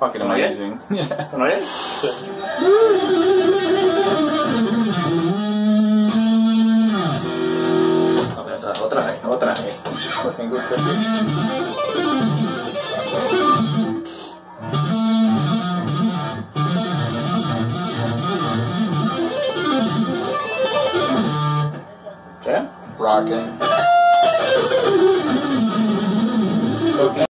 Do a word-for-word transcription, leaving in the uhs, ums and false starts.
Fucking amazing. Yeah. ¿No es? Otra, otra vez, otra vez. Fucking good cookie. ¿Sí? Rocking.